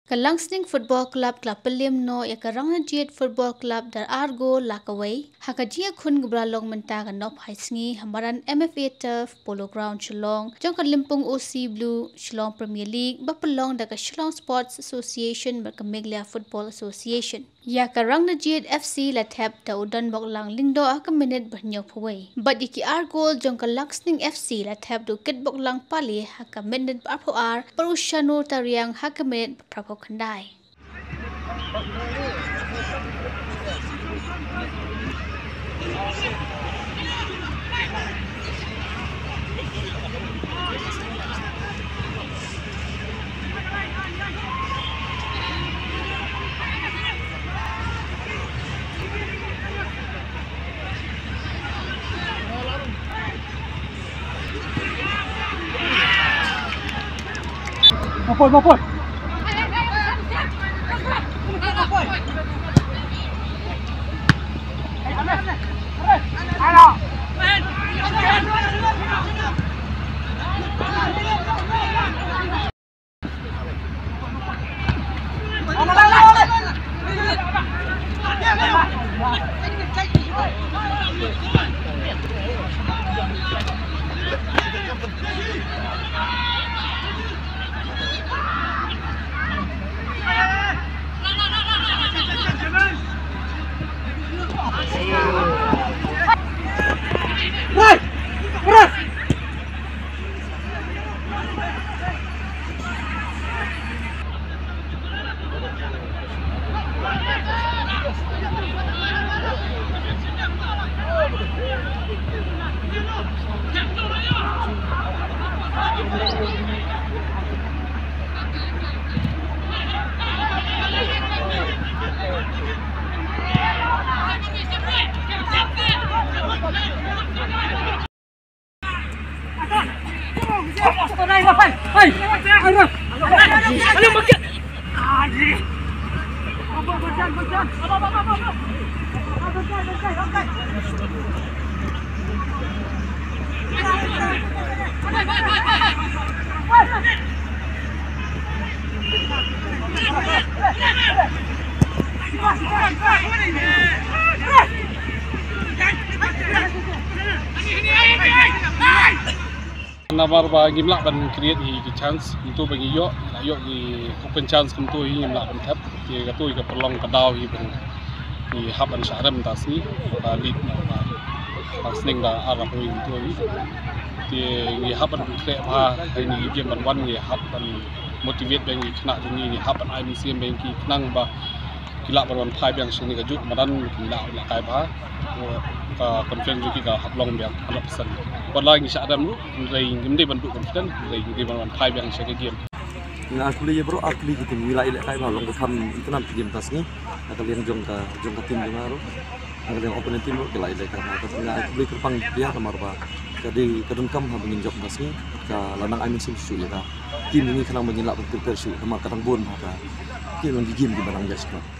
Ka Langsning Football Club Pynliem no ya ka Rangdajied Football Club dar Argo lakaway hakajia khun gbralong menta ka nop haisngi hamaran MFA Turf Polo Ground Shillong jong ka Limpung OC Blue Shillong Premier League bapalong da ka Shillong Sports Association ba ka Meglia Football Association ya ka Rangdajied FC la thep da udan bok lang lingdo ka minute banyok phaway but iki Argo jong ka Langsning FC la thep do kit bok lang pali ka minute ar parushano tariang ka minute prapo kandai. Mapoi. Nabar ba gimla ban create hi chance untuk bagi yo di open chance untuk hi gimla ban tap ti ka tu ka perlong ka daw hi ban hi haban syaram tasni ba lead ba Langsning da arah hui untuk hi ti hi haban create ba ni game ban wan hi haban motivate bang hi kena ni haban ai museum bang ki nang ba kila ban phai bang sini ka juk madan kila la kai ba ka confident juga ka hablong biang 100%. Walau ngisah adam lu, nilai gimde bantu confident, nilai gimde bantuan thai biang saya game. Nah, aku lihat bro, aku lihat tim wilayah kai balong ke tham itu nanti game tas ni, aku lihat jong ka tim dengar, aku lihat opponent tim wilayah kai balong. Tapi aku lihat kerpang dia kamar ba. Jadi kadang kam habungin jong tas ni, ka lanang ai musim susu ya. Tim ini kadang menyelak betul-betul susu, kamar kadang bon ba. Tim yang di game di barang jas.